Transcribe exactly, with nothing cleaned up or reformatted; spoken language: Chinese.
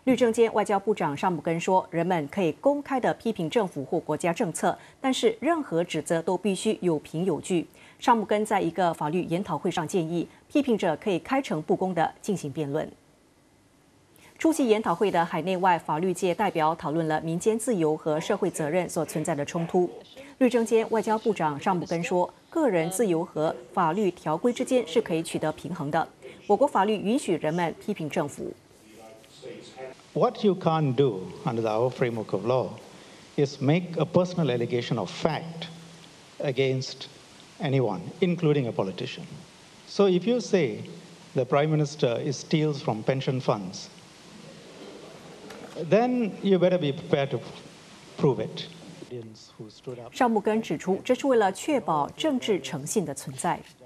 律政监外交部长尚姆根说，人们可以公开地批评政府或国家政策，但是任何指责都必须有凭有据。尚姆根在一个法律研讨会上建议，批评者可以开诚布公地进行辩论。出席研讨会的海内外法律界代表讨论了民间自由和社会责任所存在的冲突。律政监外交部长尚姆根说，个人自由和法律条规之间是可以取得平衡的。我国法律允许人们批评政府。 What you can't do under our framework of law is make a personal allegation of fact against anyone, including a politician. So if you say the Prime Minister is steals from pension funds, then you better be prepared to prove it. 尚姆根指出，这是为了确保政治诚信的存在。